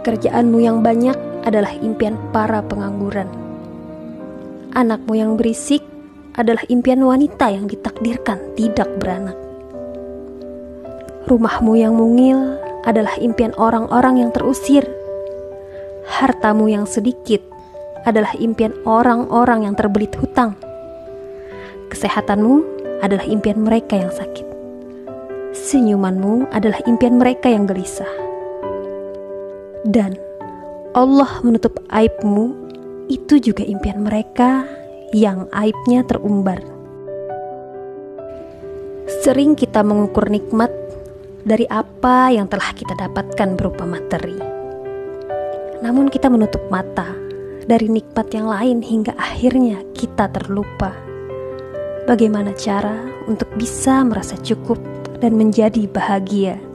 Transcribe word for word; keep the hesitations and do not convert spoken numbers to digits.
Pekerjaanmu yang banyak adalah impian para pengangguran. Anakmu yang berisik adalah impian wanita yang ditakdirkan tidak beranak. Rumahmu yang mungil adalah impian orang-orang yang terusir. Hartamu yang sedikit adalah impian orang-orang yang terbelit hutang. Kesehatanmu adalah impian mereka yang sakit. Senyumanmu adalah impian mereka yang gelisah. Dan Allah menutup aibmu, itu juga impian mereka yang aibnya terumbar. Sering kita mengukur nikmat dari apa yang telah kita dapatkan berupa materi. Namun kita menutup mata dari nikmat yang lain hingga akhirnya kita terlupa. Bagaimana cara untuk bisa merasa cukup dan menjadi bahagia?